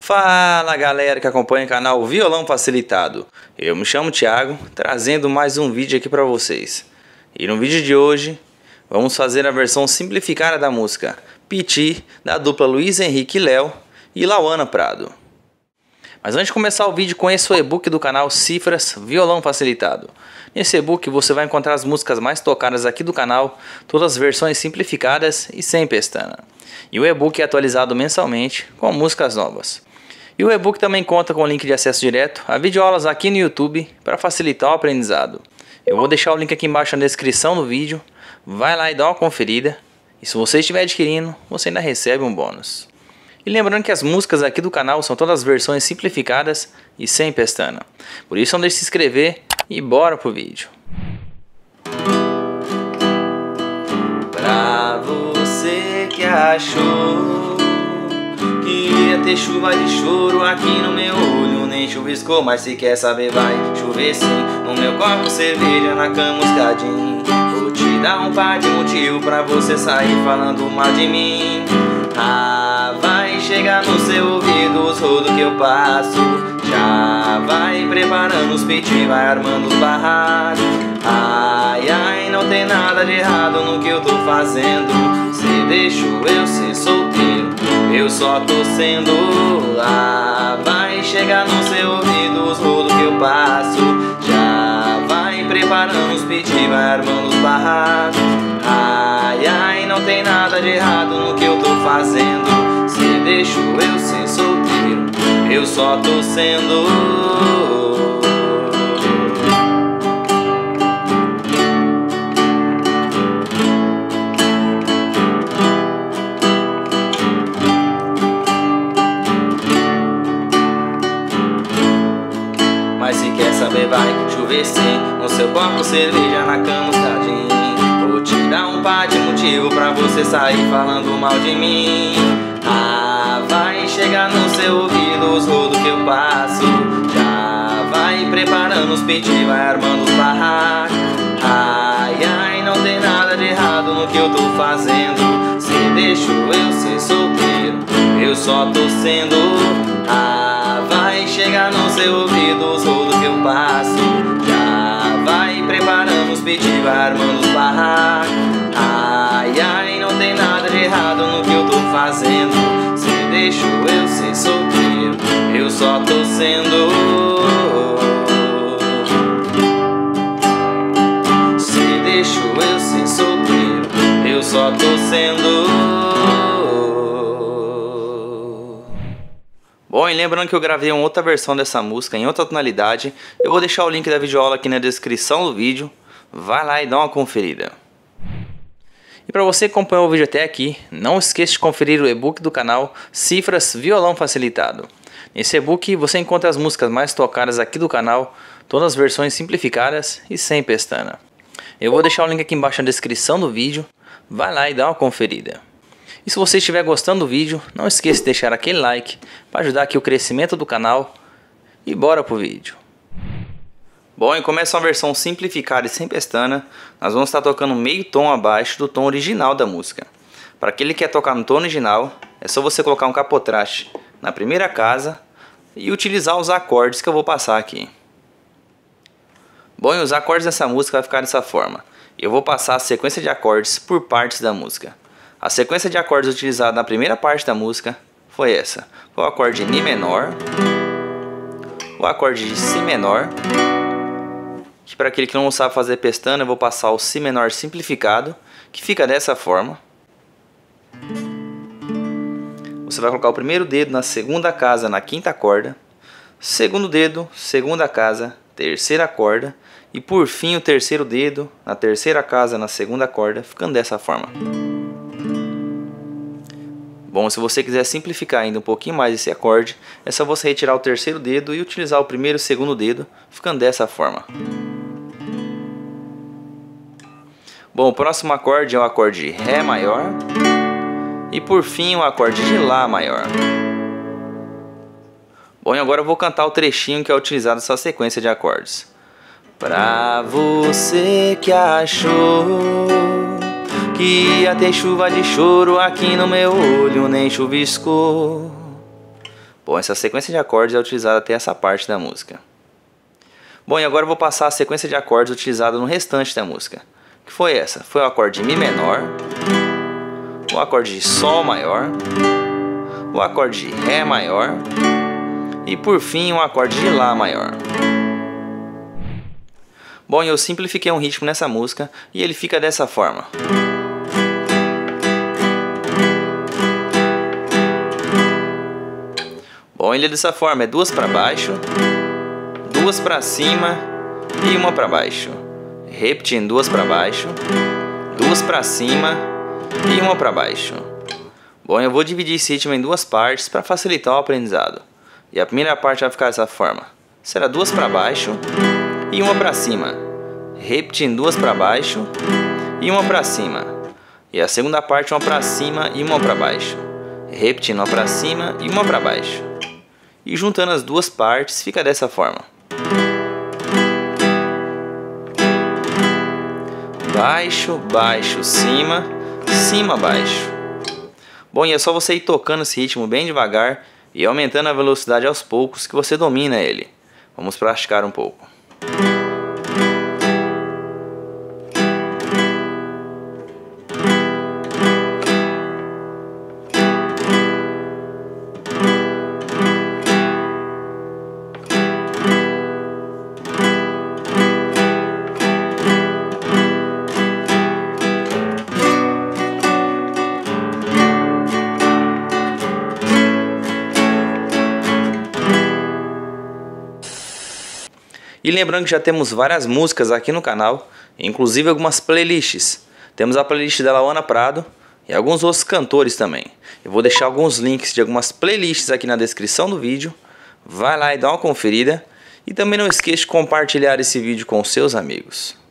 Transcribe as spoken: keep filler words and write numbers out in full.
Fala galera que acompanha o canal Violão Facilitado. Eu me chamo Thiago, trazendo mais um vídeo aqui para vocês. E no vídeo de hoje vamos fazer a versão simplificada da música Piti, da dupla Luiz Henrique Léo e Lauana Prado. Mas antes de começar o vídeo, conheça o e-book do canal Cifras Violão Facilitado. Nesse e-book você vai encontrar as músicas mais tocadas aqui do canal, todas as versões simplificadas e sem pestana. E o e-book é atualizado mensalmente com músicas novas. E o e-book também conta com o link de acesso direto a videoaulas aqui no YouTube para facilitar o aprendizado. Eu vou deixar o link aqui embaixo na descrição do vídeo, vai lá e dá uma conferida. E se você estiver adquirindo, você ainda recebe um bônus. E lembrando que as músicas aqui do canal são todas versões simplificadas e sem pestana. Por isso não deixe de se inscrever e bora pro vídeo. Pra você que achou que ia ter chuva de choro aqui no meu olho, nem chuviscou, mas se quer saber vai chover sim. No meu copo cerveja, na cama escadinho. Vou te dar um par de motivo pra você sair falando mal de mim. Ah, vai chegar no seu ouvido os rodos que eu passo. Já vai preparando os piti, vai armando os barracos. Ai, ai, não tem nada de errado no que eu tô fazendo. Cê deixou eu ser solteiro, eu só tô sendo. Ah, vai chegar no seu ouvido os rodos que eu passo. Já vai preparando os piti, vai armando os barracos. Ai, ai, não tem nada de errado no que eu tô fazendo. Cê deixou eu ser solteiro, eu só tô sendo. Mas se quer saber vai chover sim. No seu copo cerveja, na cama escadinho. Vou te dar um par de motivo pra você sair falando mal de mim. Ah, vai chegar no seu ouvido os rodos que eu passo. Já vai preparando os piti, vai armando os barracos. Ai, ai, não tem nada de errado no que eu tô fazendo. Cê deixou eu ser solteiro, eu só tô sendo. Ah, vai chegar no seu ouvido os rodos que eu passo. Já vai preparando os piti, vai armando os barracos. Ai, ai, não tem nada de errado no que eu tô fazendo. Cê deixou eu ser solteiro, eu só tô sendo. Cê deixou eu ser solteiro, eu só tô sendo. Bom, e lembrando que eu gravei uma outra versão dessa música em outra tonalidade. Eu vou deixar o link da videoaula aqui na descrição do vídeo. Vai lá e dá uma conferida. E para você que acompanhou o vídeo até aqui, não esqueça de conferir o e-book do canal Cifras Violão Facilitado. Nesse e-book você encontra as músicas mais tocadas aqui do canal, todas as versões simplificadas e sem pestana. Eu vou deixar o link aqui embaixo na descrição do vídeo. Vai lá e dá uma conferida. E se você estiver gostando do vídeo, não esqueça de deixar aquele like para ajudar aqui o crescimento do canal. E bora pro vídeo. Bom, e começa uma versão simplificada e sem pestana. Nós vamos estar tocando meio tom abaixo do tom original da música. Para aquele que quer tocar no tom original, é só você colocar um capotraste na primeira casa e utilizar os acordes que eu vou passar aqui. Bom, e os acordes dessa música vai ficar dessa forma. Eu vou passar a sequência de acordes por partes da música. A sequência de acordes utilizada na primeira parte da música foi essa. Foi o acorde de Mi menor, o acorde de Si menor, que para aquele que não sabe fazer pestana eu vou passar o Si menor simplificado, que fica dessa forma. Você vai colocar o primeiro dedo na segunda casa, na quinta corda, segundo dedo, segunda casa, terceira corda, e por fim o terceiro dedo na terceira casa, na segunda corda, ficando dessa forma. Bom, se você quiser simplificar ainda um pouquinho mais esse acorde, é só você retirar o terceiro dedo e utilizar o primeiro e o segundo dedo, ficando dessa forma. Bom, o próximo acorde é o acorde de Ré maior e por fim o acorde de Lá maior. Bom, e agora eu vou cantar o trechinho que é utilizado nessa sequência de acordes. Pra você que achou que ia ter chuva de choro aqui no meu olho, nem chuviscou. Bom, essa sequência de acordes é utilizada até essa parte da música. Bom, e agora eu vou passar a sequência de acordes utilizada no restante da música. Que foi essa? Foi o acorde de Mi menor, o acorde de Sol maior, o acorde de Ré maior e por fim o acorde de Lá maior. Bom, eu simplifiquei um ritmo nessa música e ele fica dessa forma. Bom, ele é dessa forma, é duas para baixo, duas para cima e uma para baixo. Repetindo, duas para baixo, duas para cima e uma para baixo. Bom, eu vou dividir esse ritmo em duas partes para facilitar o aprendizado. E a primeira parte vai ficar dessa forma. Será duas para baixo e uma para cima. Repetindo, duas para baixo e uma para cima. E a segunda parte, uma para cima e uma para baixo. Repetindo, uma para cima e uma para baixo. E juntando as duas partes fica dessa forma. Baixo, baixo, cima, cima, baixo. Bom, e é só você ir tocando esse ritmo bem devagar e aumentando a velocidade aos poucos que você domina ele. Vamos praticar um pouco. E lembrando que já temos várias músicas aqui no canal, inclusive algumas playlists. Temos a playlist da Lauana Prado e alguns outros cantores também. Eu vou deixar alguns links de algumas playlists aqui na descrição do vídeo. Vai lá e dá uma conferida. E também não esqueça de compartilhar esse vídeo com seus amigos.